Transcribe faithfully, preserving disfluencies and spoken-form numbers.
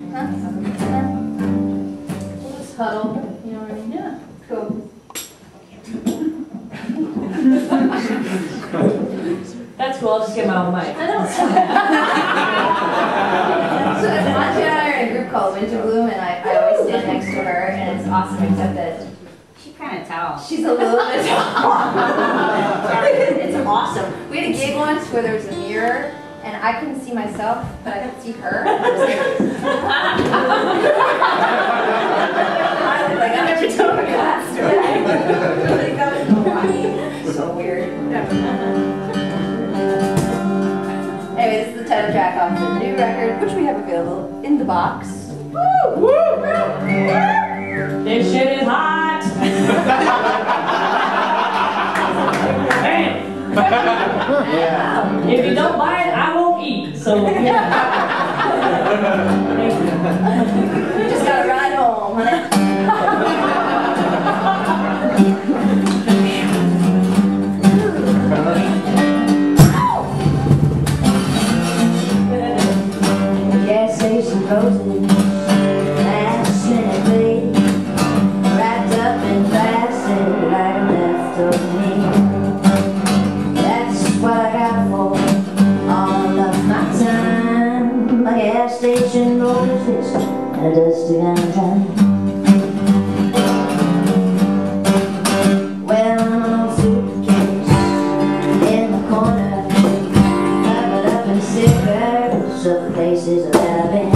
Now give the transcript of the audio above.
Huh? We'll just huddle, you know what I mean? Yeah. Cool. That's cool, I'll just get my own mic. I know. So Antje and I are in a group called Winter Bloom, and I, I always stand next to her, and it's awesome, except that She's kind of tall. she's a little bit tall. It's awesome. We had a gig once where there was a mirror, and I couldn't see myself, but I could see her. I was like, I'm never told a class story. Like, that was Hawaii. So weird. Anyway, this is the title track off the new record, which we have available in the box. Woo! Woo! This shit is hot! Hey. Yeah. If you don't buy it, I won't eat. So, yeah. You just gotta ride home, honey. Gas station closing, last minute late, wrapped up in plastic like left of me. That's what I got for all of my time. My gas station rollers fixed and a dusty downtown. Well, I'm an old suitcase in the corner, covered up in cigarettes of places that I've been.